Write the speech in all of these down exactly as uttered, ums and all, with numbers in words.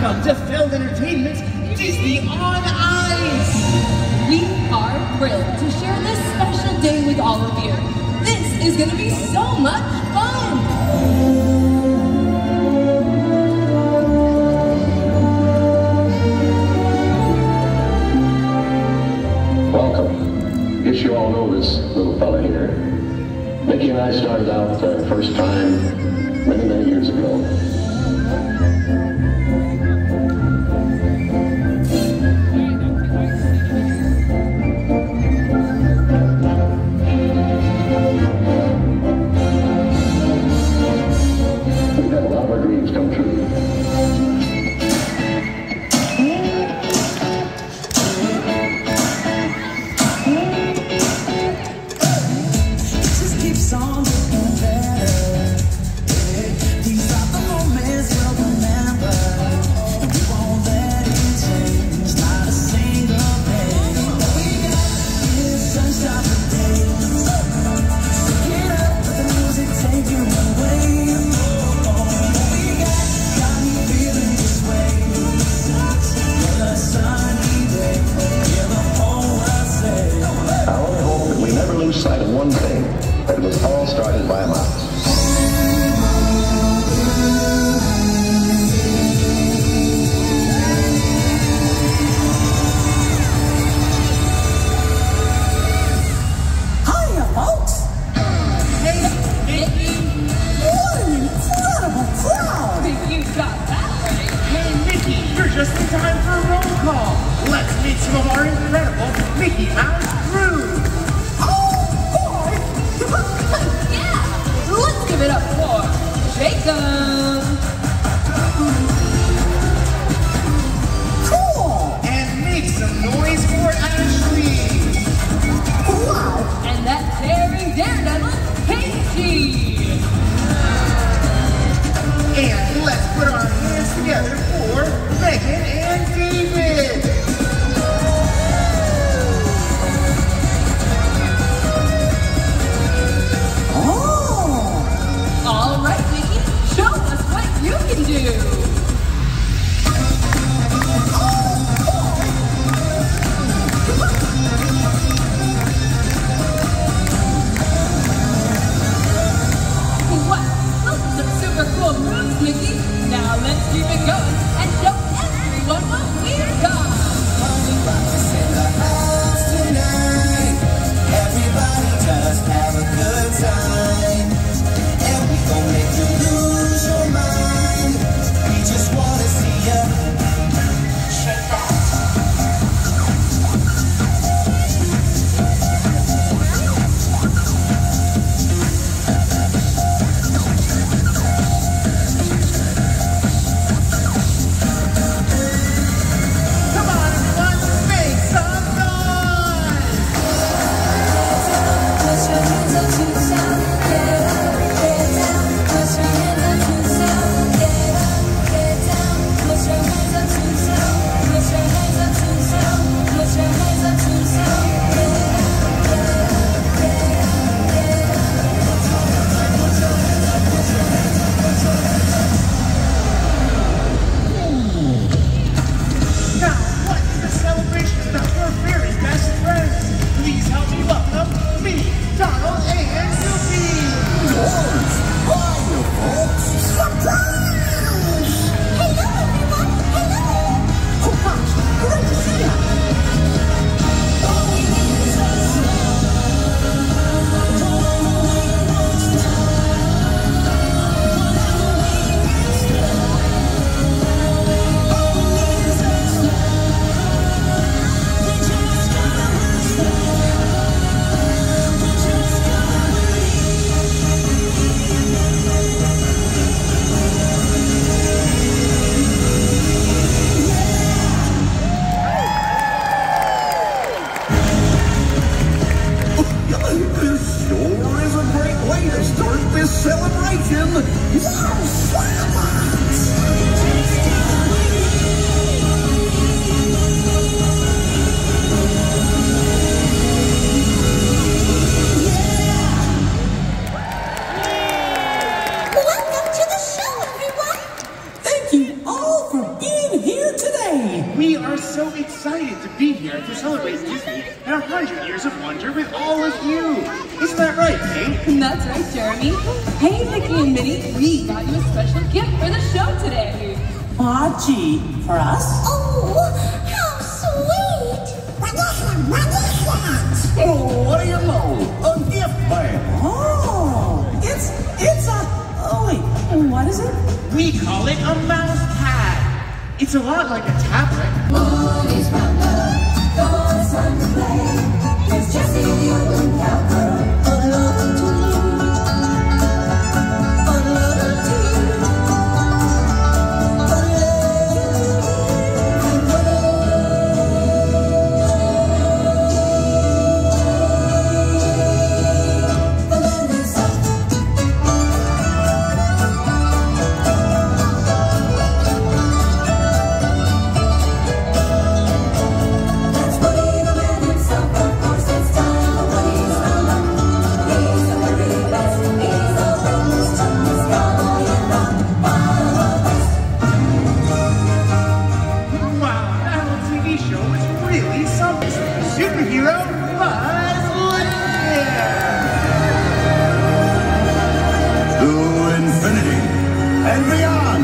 Welcome to Feld Entertainment's Disney on Ice! We are thrilled to share this special day with all of you. This is going to be so much fun! Welcome. Guess you all know this little fella here. Mickey and I started out the first time many, many years ago. We've had a lot of our dreams come true. Sight of one thing, that it was all started by a mouse. Hiya, folks! Hey, Mickey! What an incredible crowd! You got that right! Hey, Mickey, you're just in time for a roll call. Let's meet some of our incredible Mickey Mouse crew. Yeah! Let's give it up for Jacob! Cool! And make some noise for Ashley. Wow! And that daring daredevil, Casey! And let's put our hands together for Megan and David. All right, Mickey, show us what you can do! Wow, those are some super cool moves, Mickey! Now let's keep it going and show everyone what we've got! Everybody just have a good time. And we gon' make you lose your mind. We just wanna see ya shake that. Come on, everyone, make some noise! Put your hands up to the sound, get up, get down. Put your hands up to the sound, get up, get down. Put your hands up to the sound, put your hands up to the sound, put your hands up to the sound, get up, get up, get up, get up. Put your hands up, put your hands up, put your hands up. Now, what is a celebration without your very best friends? Please help me welcome me, Donald, and Goofy. Hiya, folks! Surprise! Hello, everyone. Hello. Oh gosh, great to see ya! All we need is us. This sure is a great way to start this celebration! Wow, Swabbers! Welcome to the show, everyone. Thank you all for being so excited to be here to celebrate Disney and a hundred years of wonder with all of you. Isn't that right, Kate? That's right, Jeremy. Hey, Mickey and Minnie, we got you a special gift for the show today. Aw, gee, for us? Oh, how sweet! What is it? What is that? Oh, what do you know? A gift bag. Oh, it's, it's a, oh wait, what is it? We call it a mouse pad. It's a lot like a tablet. Woody's Roundup, goes on to play. It's Jessie, you and Cowgirl, a little team. A little team. A Superhero Buzz Lightyear! To infinity and beyond.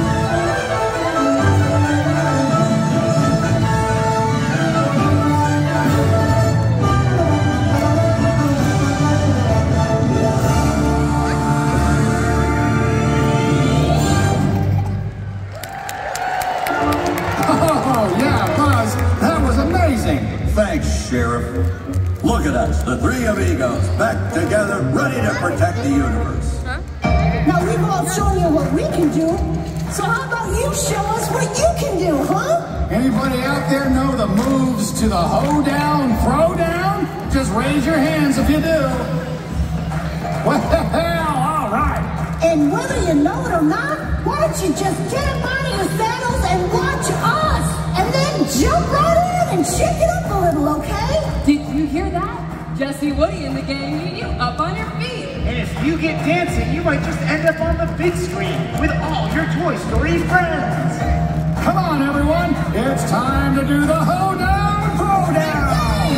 Oh, yeah, Buzz, that was amazing. Thanks, Sheriff. Look at us, the three amigos, back together, ready to protect the universe. Now we've all shown you what we can do, so how about you show us what you can do, huh? Anybody out there know the moves to the hoedown, throwdown? Just raise your hands if you do. Well, all right. And whether you know it or not, why don't you just get up out of your saddles and watch us, and then jump right in and shake it up a little, okay? Did you hear that? Jessie, Woody, and the gang need you up on your feet. And if you get dancing, you might just end up on the big screen with all your Toy Story friends. Come on, everyone. It's time to do the hoedown, throwdown.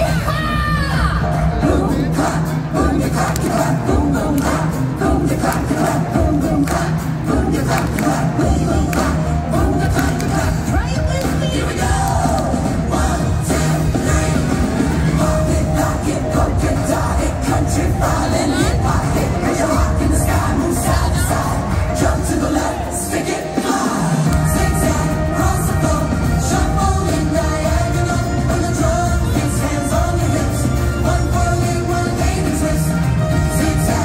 Boom, clap, boom, you clap, you clap, boom, boom, clap, boom, you clap, you clap, boom, boom, clap, boom, you clap, you clap, boom, boom, clap, boom, you clap, you clap. Try it with me. Here we go. One, two, three. Pop it, lock it, poke it, dog it, country, falling in pocket. Raise your rock in the sky, move side to side. Jump to the left, stick it, fly. Zigzag, cross the floor, shuffle in diagonal. When the drum hits, hands on your hips. One for you, one baby twist. Zigzag.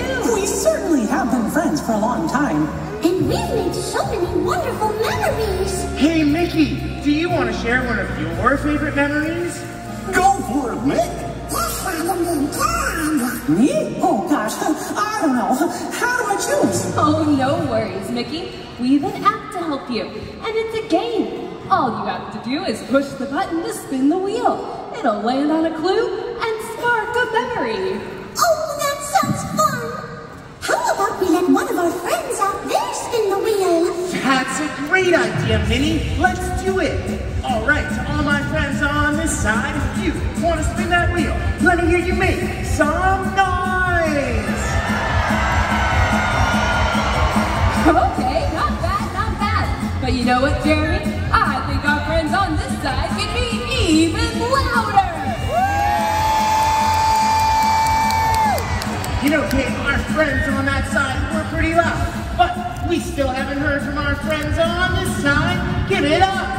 you? We certainly have been friends for a long time. And we've made so many wonderful memories. Hey, Mickey, do you want to share one of your favorite memories? Go for it, Mick. Me? Oh gosh, I don't know. How do I choose? Oh, no worries, Mickey. We have an app to help you, and it's a game. All you have to do is push the button to spin the wheel. It'll land on a clue and spark a memory. Oh, that sounds fun. How about we let one of our friends out there spin the wheel? That's a great idea, Minnie. Let's do it. All right, to all my friends on this side, if you want to spin that wheel, let me hear you make some noise. Okay, not bad, not bad. But you know what, Jeremy? I think our friends on this side can be even louder. You know, Kate, our friends on that side were pretty loud, but we still haven't heard from our friends on this side. Give it up.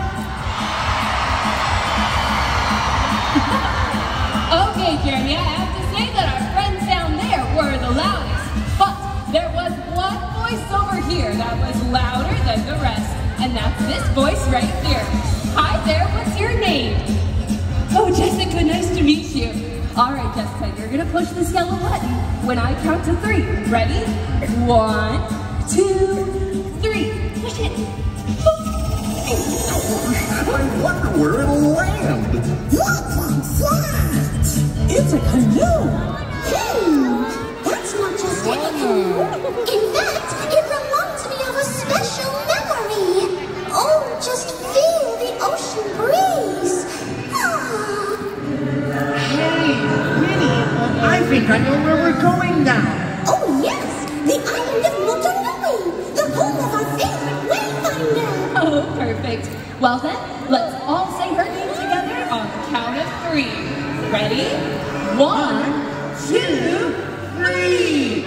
Okay, Jeremy, I have to say that our friends down there were the loudest. But there was one voice over here that was louder than the rest. And that's this voice right here. Hi there, what's your name? Oh, Jessica, nice to meet you. All right, Jessica, you're gonna push this yellow button when I count to three. Ready? One, two, three. Push it. I wonder where it'll land. What's that? It's a canoe. Hmm, that's not just a canoe. In fact, it reminds me of a special memory. Oh, just feel the ocean breeze. Ah. Hey, Minnie, I think I know where we're going now. Oh, yes, the island of Motonui, the home of our favorite wayfinder. Oh, perfect. Well then, let's all say her name together on the count of three. Ready? One, two, three.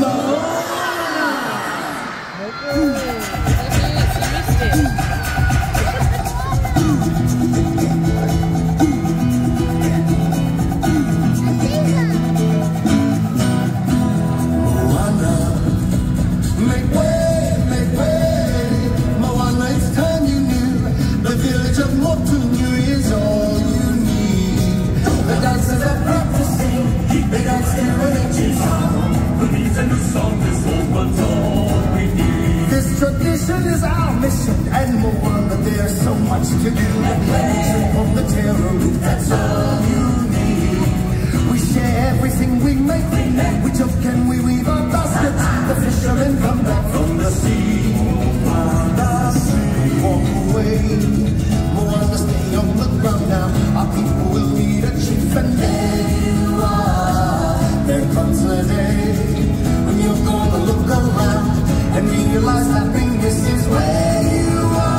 Make way, make way. Moana, it's time you knew. The village of Motunui is all you need. The dancers are practicing. They dance their ancient song. Who needs a new song? This old one's all we need. This tradition is our mission. And Moana, there's so much to do. Trip on the terror route, that's all you need. We share everything we make. We joke and we weave our baskets. The fishermen come back from the sea. Moana, sea, walk away. Moana, stay on the ground now. Our people will need a chief, and there you are. There comes a day when you're gonna look around and realize happiness is where you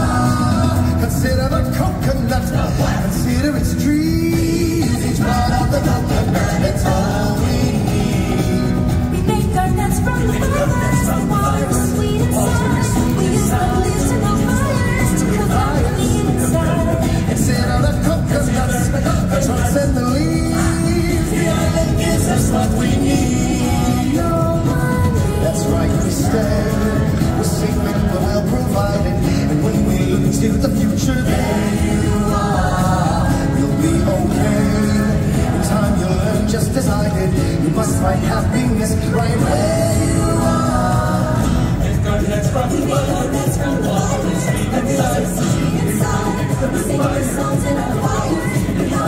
are. Consider the coconut, consider its trees. Each part of the coconut, it's all we need. We make our nets from the fibers, the water is sweet and sour. We use the leaves and the fires to cover the inside. Consider the coconuts, the trunks and the leaves. The island gives us what we need. That's right, we stand. We're safe and we're well provided. And when we look to the future, there you are. You'll be okay. In time you'll learn just as I did. You must find happiness right where you are. Make our nets from the water, nets from the water, sweet and inside. We sing our songs in our fires.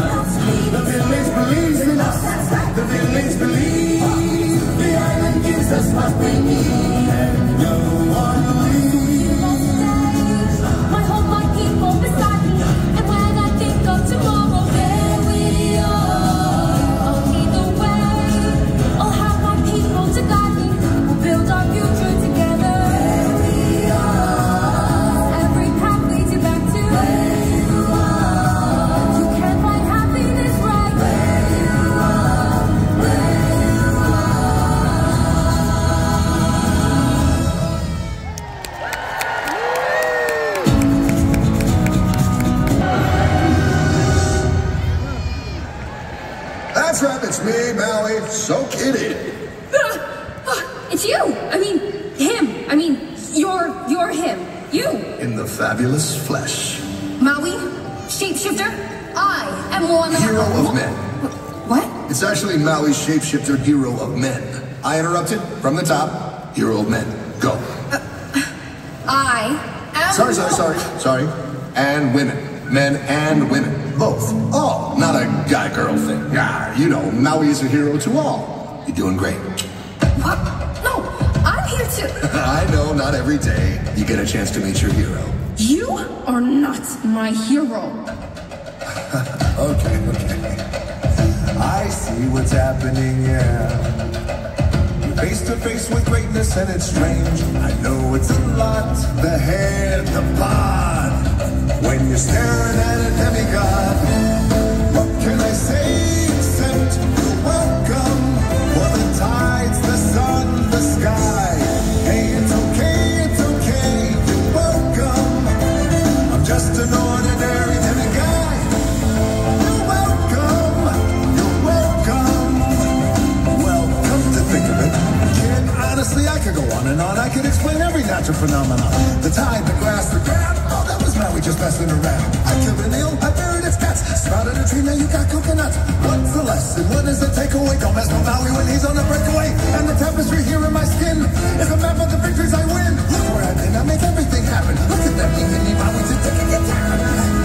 The village believes in us. The village believes. The island gives us what we need. And no one leaves. I hold my people beside me, and when I think of tomorrow, there we are. I'll lead the way. I'll have my people to guide me. We'll build our future together. There we are. Every path leads you back to where you are. You can find happiness right where you are. Where you are. it's you. I mean, him. I mean, you're, you're him. You. In the fabulous flesh. Maui, shapeshifter, I am one of Hero of men. What? It's actually Maui's shapeshifter, hero of men. I interrupted from the top. Hero of men. Go. Uh, I am. Sorry, sorry, sorry, sorry. And women. Men and women. Both. All. Not a guy-girl thing. Yeah, you know, Maui is a hero to all. You're doing great. What? No, I'm here to... I know, not every day you get a chance to meet your hero. You are not my hero. Okay, okay. I see what's happening, yeah. You're face to face with greatness and it's strange. I know it's a lot. The head, the bod. When you're staring at a demigod, what can I say except you're welcome? For the tides, the sun, the sky. Hey, it's okay, it's okay, you're welcome. I'm just an ordinary demigod. You're welcome, you're welcome. Well, come to think of it, kid, honestly, I could go on and on. I could explain every natural phenomenon. The tide, the grass, the ground. Oh, that was Maui just messing around. I killed an eel, I buried its cats. Sprouted a tree, now you got coconuts. What's the lesson? What is the takeaway? Don't mess with Maui when he's on a breakaway. And the tapestry here in my skin is a map of the victories I win. Look where I've been, I make everything happen. Look at them, even me, Maui, just taking it down.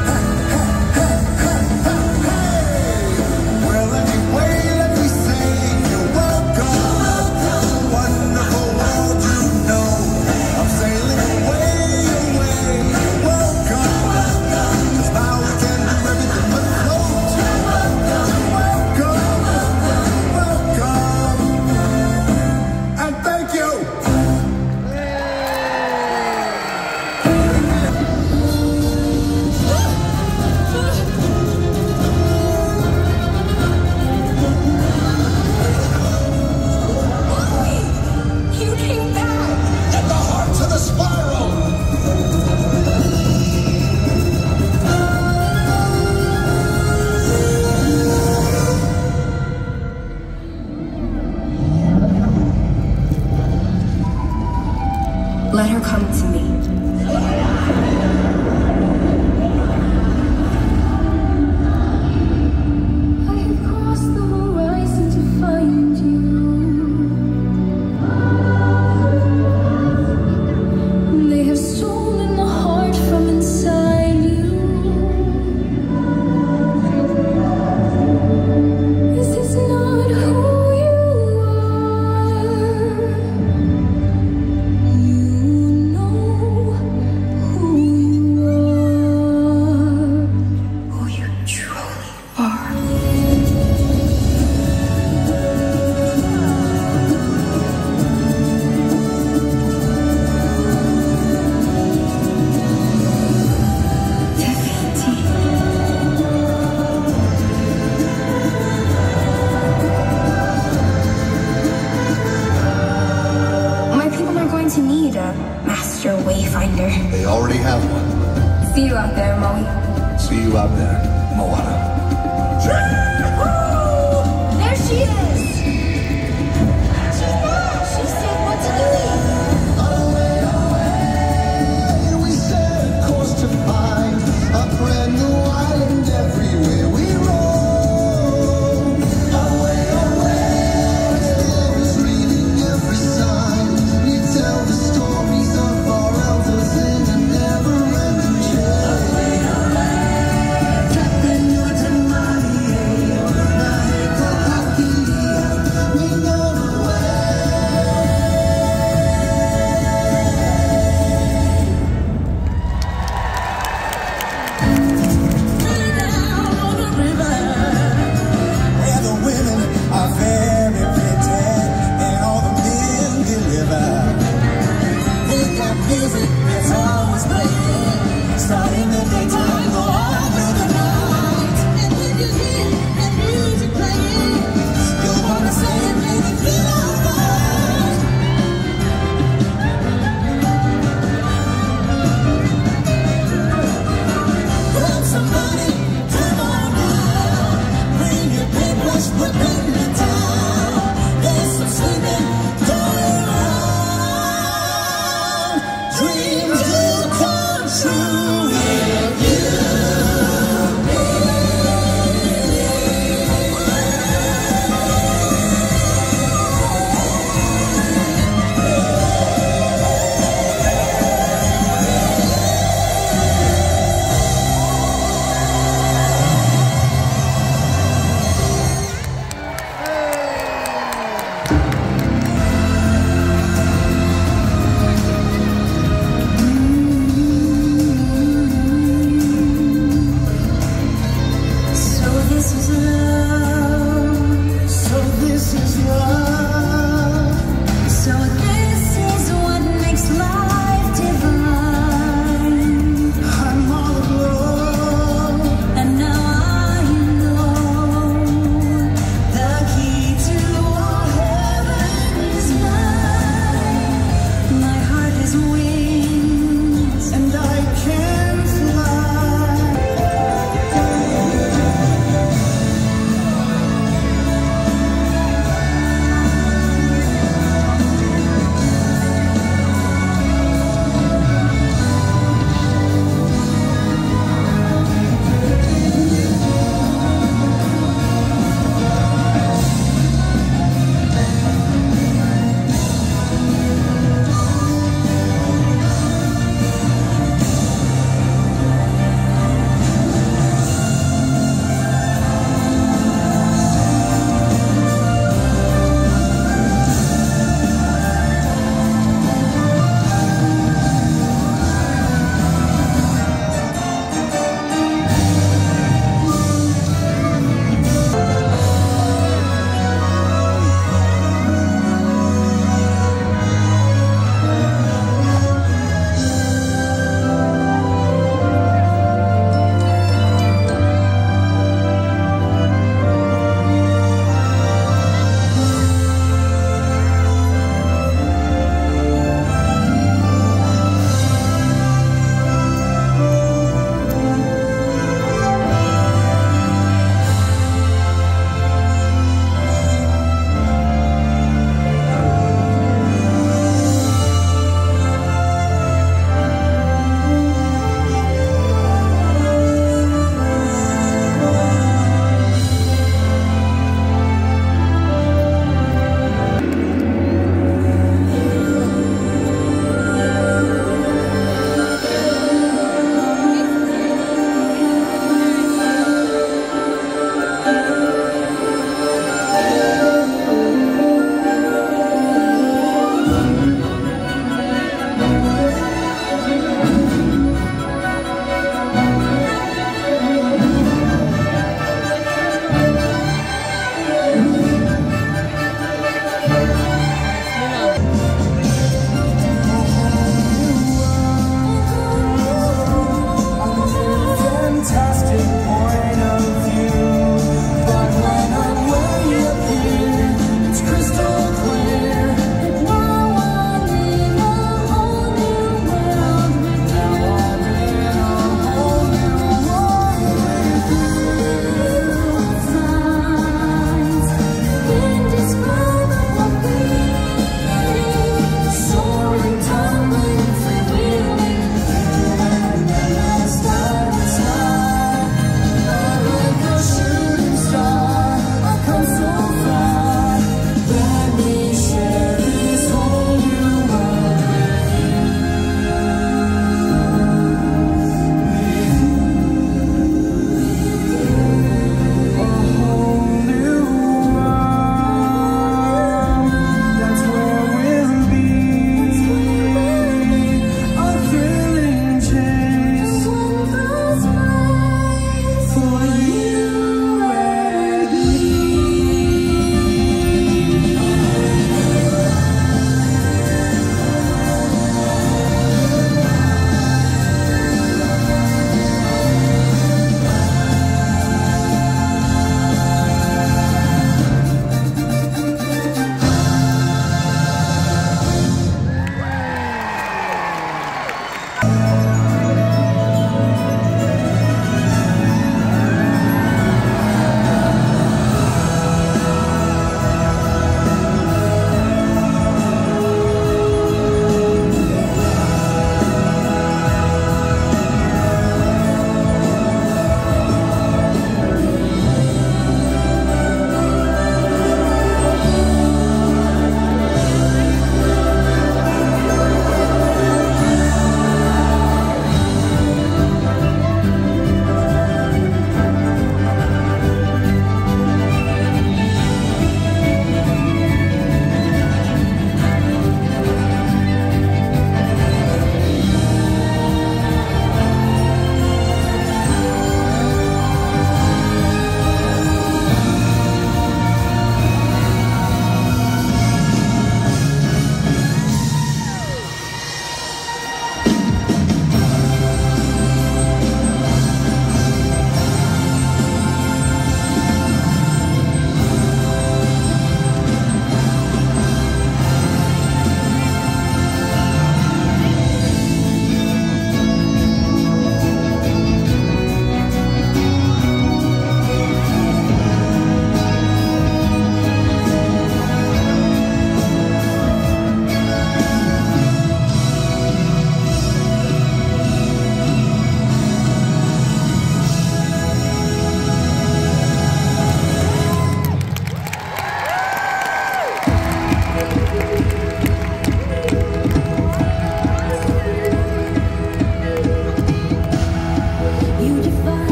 Well, anyway, let me say you're welcome. Wonderful world, you know. I'm sailing away, away. You're welcome. 'Cause now we can do everything but float. You're welcome. Welcome. And thank you. You came back. At the heart of the spiral. Let her come to me. I have crossed the horizon to find you. They have stolen the heart from inside you. This is not who you are. You know who you are, who you truly are. My people are going to need a master wayfinder. They already have one. See you out there, Maui. See you out there, Moana. There she is! She's back! She said what to do. Away, away, we set course to find a brand new island everywhere we roam. Away, away, is reading every sign. We tell the stories of our elders in a never-ending chain. Captain, you're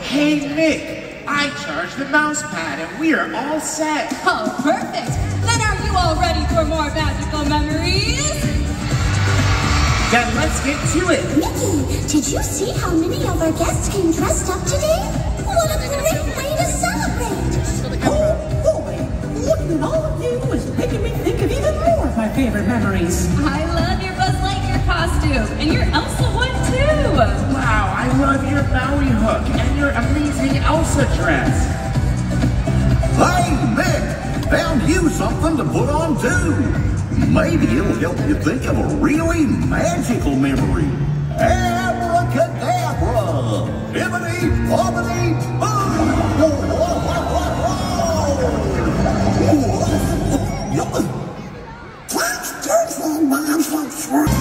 Hey, Mick, I charged the mouse pad and we are all set. Oh, perfect. Then are you all ready for more magical memories? Then let's get to it. Mickey, did you see how many of our guests came dressed up today? What a great way to celebrate! Oh boy, looking at all of you is making me think of even more of my favorite memories. I love your Buzz Lightyear costume, and your Elsa one too. Wow, I love your Maui hook and your amazing Elsa dress. Hey, Mick, found you something to put on too. Maybe it'll help you think of a really magical memory. Abracadabra! Bibbidi, bobbidi, boo! That's just magic.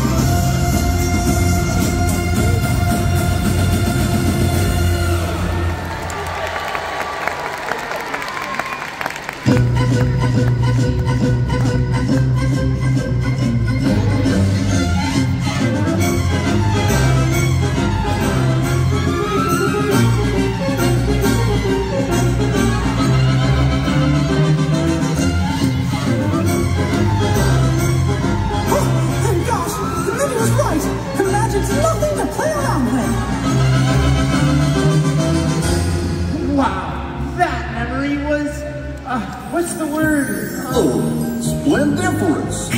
What's the word? Oh, splendiferous.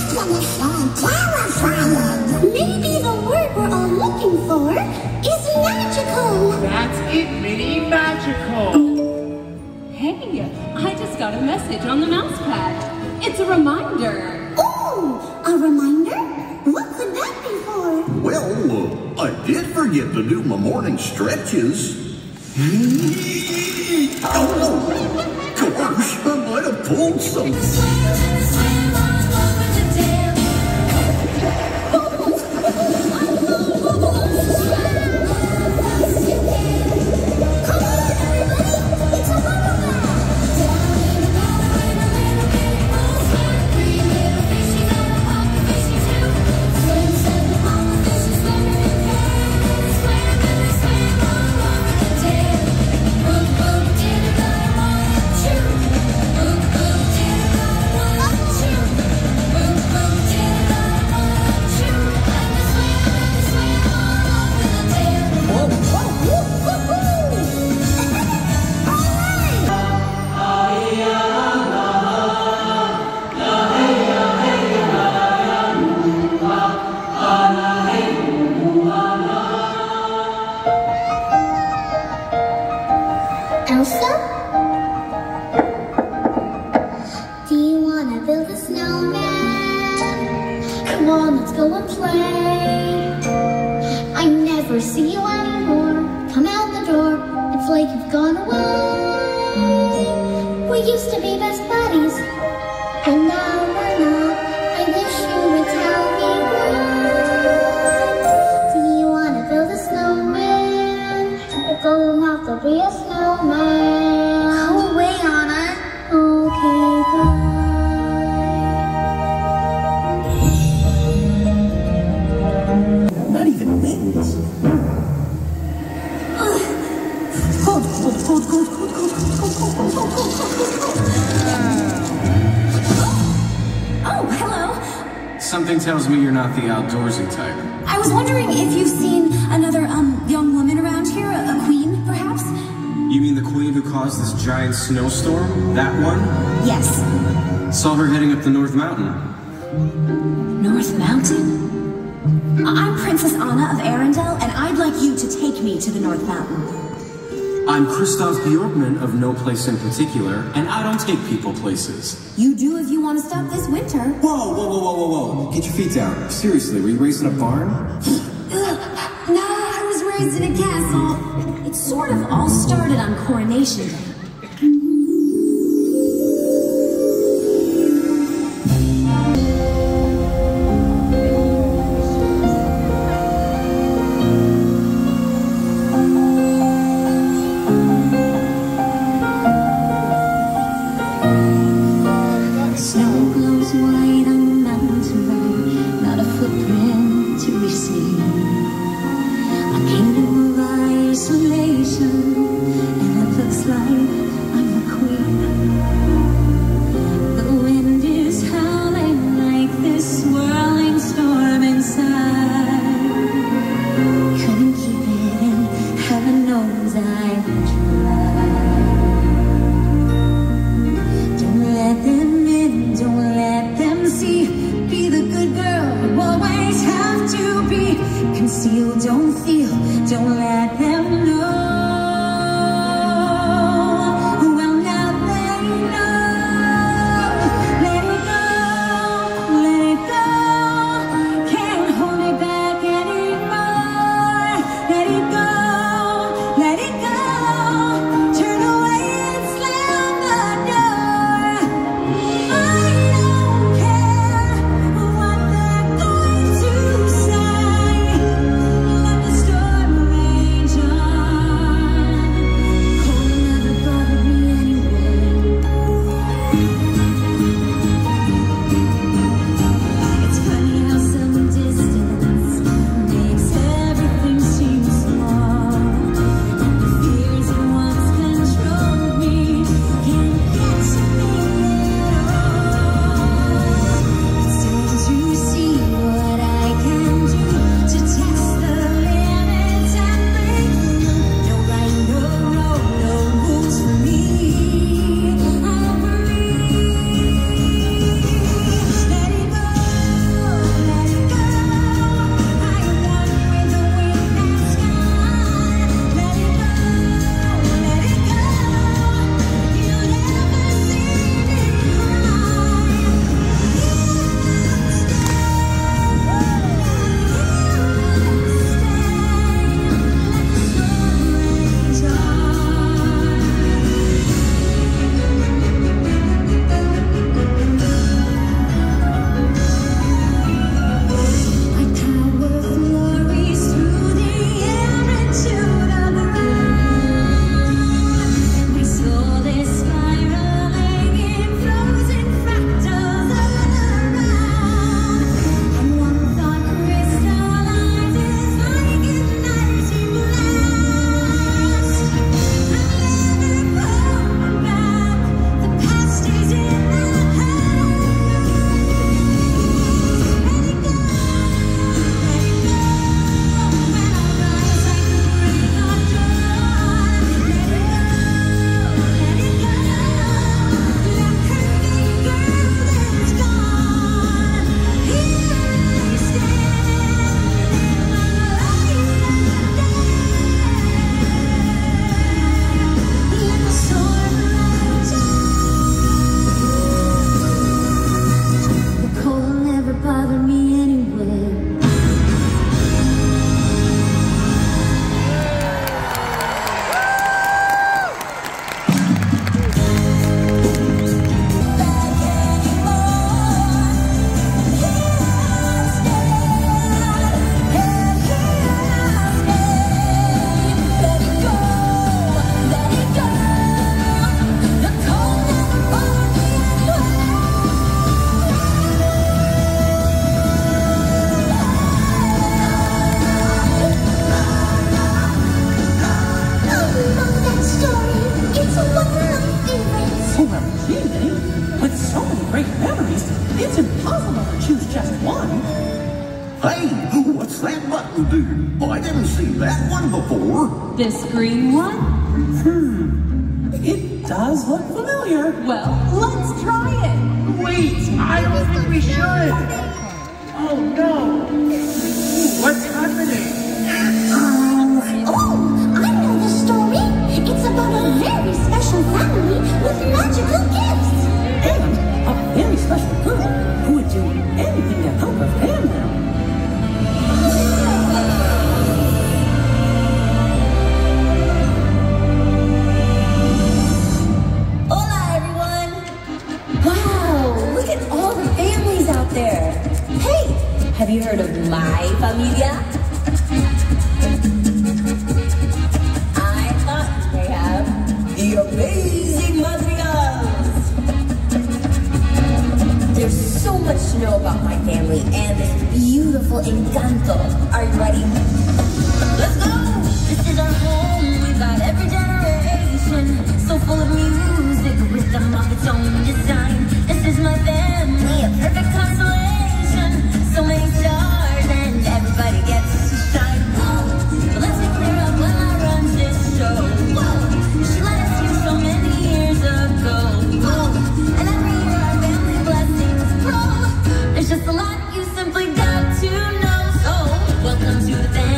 Maybe the word we're all looking for is magical. That's it, Minnie, magical. Hey, I just got a message on the mouse pad. It's a reminder. Ooh, a reminder? What could that be for? Well, uh, I did forget to do my morning stretches. Oh, gosh, I might have pulled something. Something tells me you're not the outdoorsy type. I was wondering if you've seen another, um, young woman around here, a, a queen, perhaps? You mean the queen who caused this giant snowstorm? That one? Yes. Saw her heading up the North Mountain. North Mountain? I'm Princess Anna of Arendelle, and I'd like you to take me to the North Mountain. I'm Kristoff Bjorkman of No Place in Particular, and I don't take people places. You do if you want to stop this winter. Whoa, whoa, whoa, whoa, whoa, whoa. Get your feet down. Seriously, were you raised in a barn? No, I was raised in a castle. It sort of all started on Coronation Day. A kingdom of isolation. Mountain Dew. I didn't see that one before. This green one? Hmm. It does look familiar. Well, let's try it. Wait, I don't think we should. Oh no. Ooh, what's happening? Um, oh, I know the story. It's about a very special family with magical gifts. And a very special girl who would do anything to help her family. Hola, everyone. Wow, look at all the families out there. Hey, have you heard of my familia? I thought you may have. The amazing Madrigals. There's so much to know about my family and this beautiful Encanto. Are you ready? Let's go! This is our home. We've got every generation. So full of music, wisdom of its own design. This is my family, a perfect constellation. So many stars and everybody gets to shine. Whoa, let's be clear up when I run this show. Whoa, she let us here so many years ago. Whoa, and every year our family blessings grow. There's just a lot you simply got to know. So welcome to the family.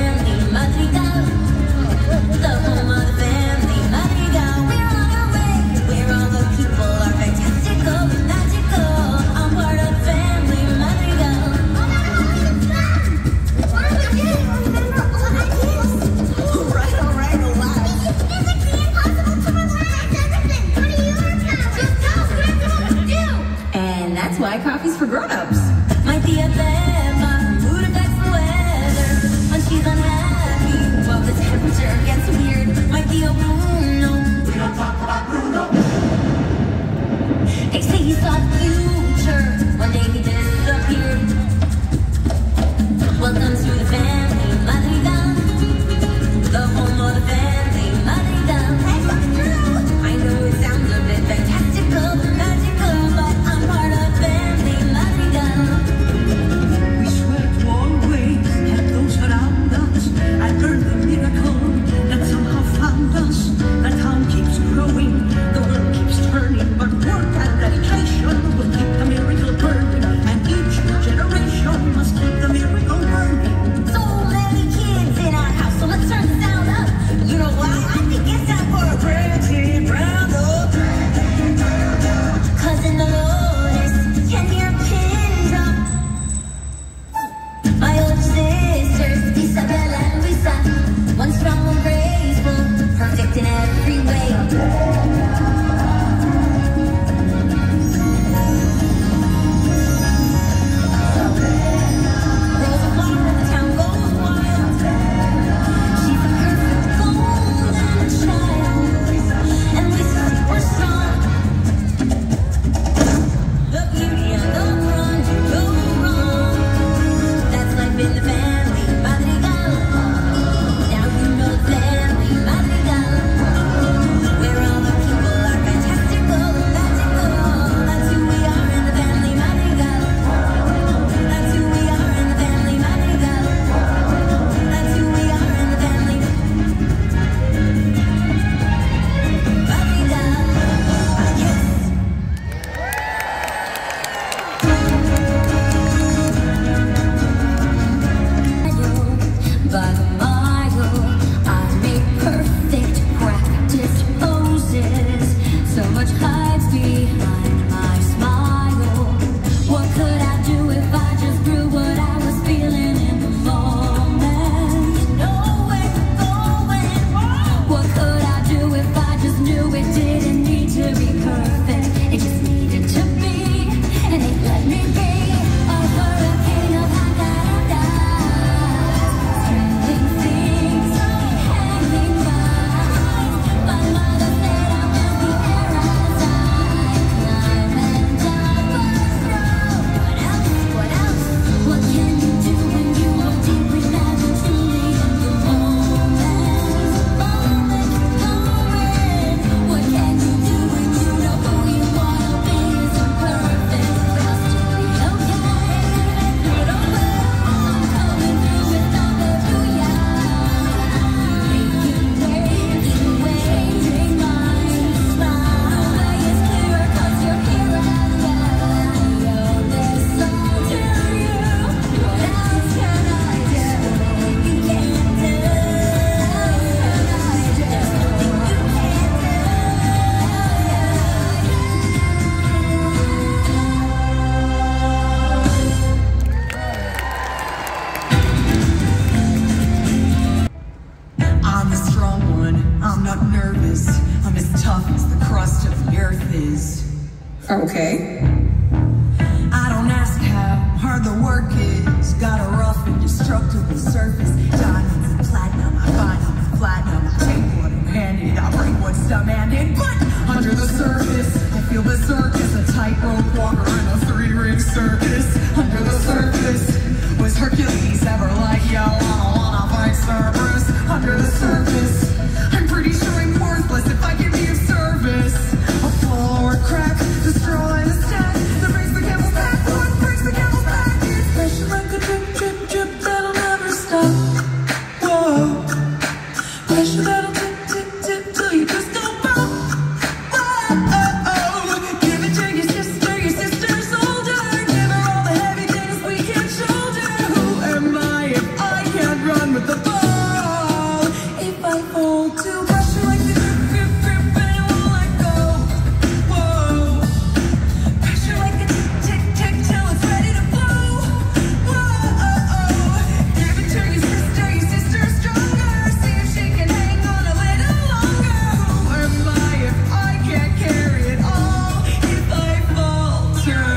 Okay. I don't ask how hard the work is. Got a rough and destructible surface. Diamonds and platinum, I find them and platinum. I take what I'm handed, I bring what's demanded. But under the surface, I feel berserk as a tightrope walker in a three-ring circus. Under the surface, was Hercules ever like, yo, I don't wanna fight Cerberus? Under the surface, I'm pretty sure I'm worthless if I give you service. A fall or crack, destroy the stack that breaks the camel's back. What breaks the camel's back is pressure like a drip, drip, drip that'll never stop. Whoa, pressure that'll tip, tip, tip till you just don't pop. Whoa, oh, oh, give it to your sister, your sister's older. Give her all the heavy things we can shoulder. Who am I if I can't run with the ball? If I fall to pressure like the drip, drip, drip and it won't let go. Whoa, pressure like a tick, tick, tick till it's ready to blow. Whoa, oh, oh, give it to your sister, your sister's stronger. See if she can hang on a little longer. Who am I if I can't carry it all? If I falter.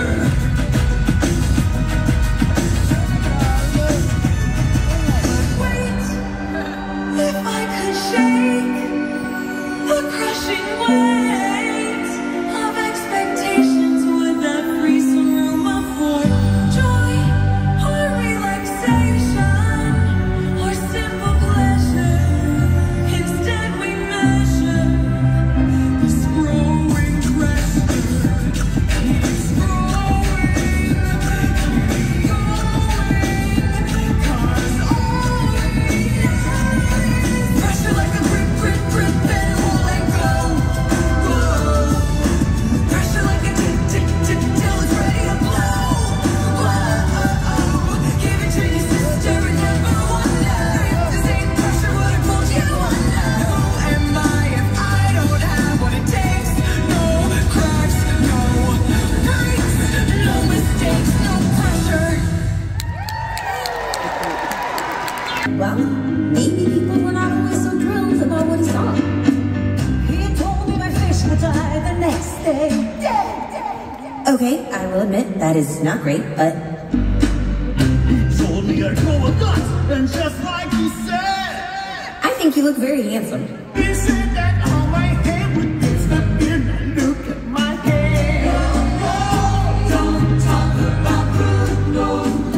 Wait, if I could shake the crushing weight of expectations, would that free some room for joy or relaxation or simple pleasure? Instead we measure this growing pressure keeps growing, keep going, 'cause all we need is pressure like a grip, grip, grip and it won't let go. Whoa, pressure like a tick, tick, tick till it's ready to blow. Whoa, give it to your sister and never wonder if this ain't pressure would have pulled you under. Who am I if I don't have what it takes? No cracks, no breaks, no mistakes, no pressure. Well, maybe people were not always so thrilled about what he saw. He told me my fish would die the next day. Okay, I will admit that is not great, but Told me I'd grow a gut, and just like he said, I think you look very handsome. he said that all my hair would disappear. Now look at my hair. Don't talk about Bruno.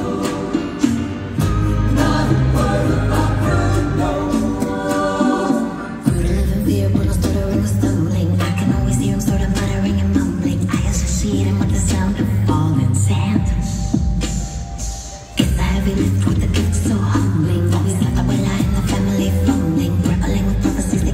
Not a word about Bruno. Who to live in fear, but no stuttering or stumbling. I can always hear him sort of muttering and mumbling. I associate him with the sound of falling sand. It's a heavy lift with the gift so humbling. Always left the abuela in the family fumbling, grappling with prophecies they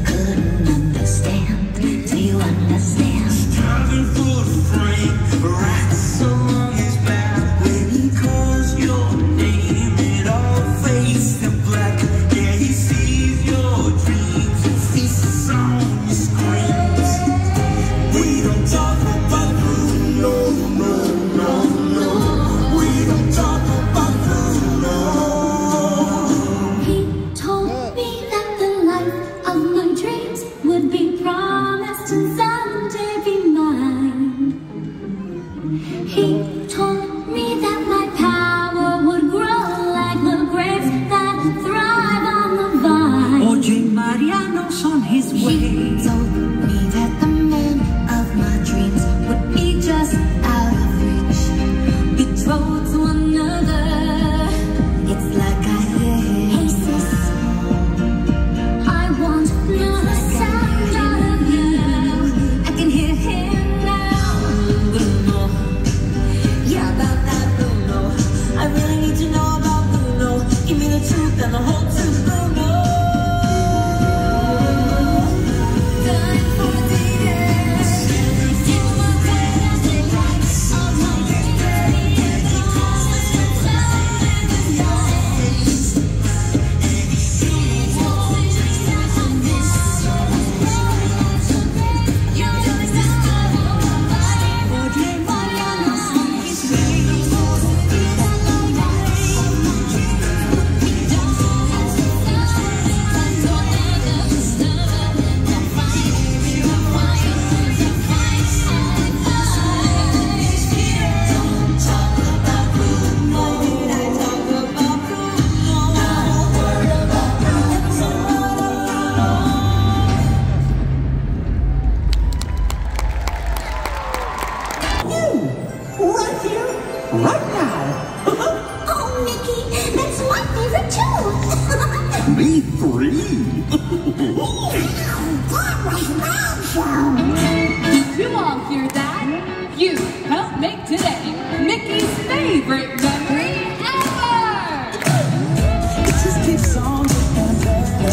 right now. Oh, Mickey, that's my favorite too. Me three. That was my show. Did you all hear that? You helped make today Mickey's favorite memory ever! It just keeps on getting better.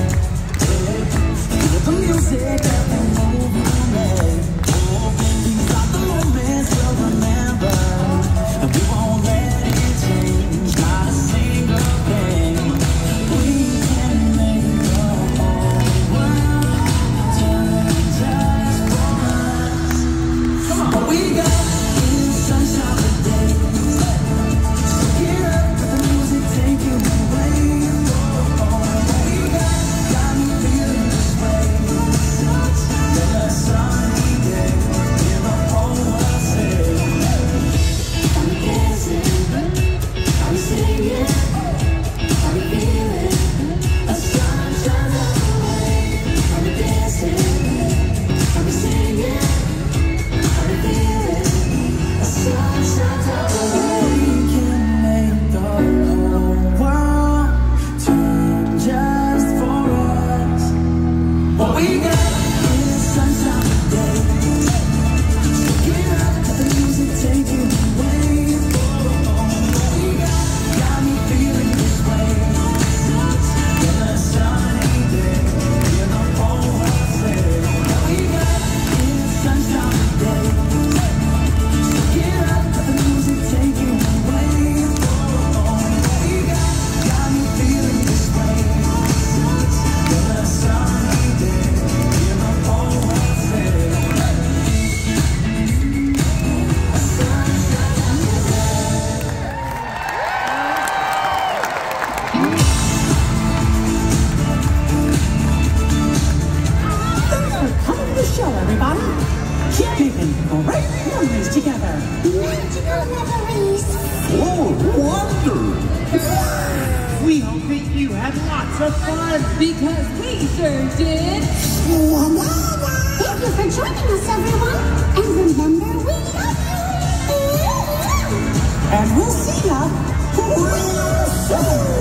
With the music and the movement. These are the moments we'll remember. And we won't let it change. Not a single thing. We can make the whole world turn just for us. What we got is sunshine today. So get up, let the music take you away. What we got got me feeling this way. Such a sunny day. Hear the whole world say, I'm dancing, I'm singing, I'm feeling a sun shines on the way. I'm dancing, I'm singing, I'm feeling a sun shines on the way. we can make the whole world turn just for us. What we got is sunshine today. So get up, let the music take you away. What we got got me feeling this way. Such a sunny day. Hear the whole world say, what we got is sunshine today. So get up, let the music take you away. What we got got me feeling this way. Such a sunny day. Hear the whole world say, Thanks for coming to the show, everybody. Keep making great memories together. Magical memories. Oh, wonder. We hope that you had lots of fun. Because we sure did! Thank you for joining us, everyone. And remember, we love you. And we'll see ya real soon.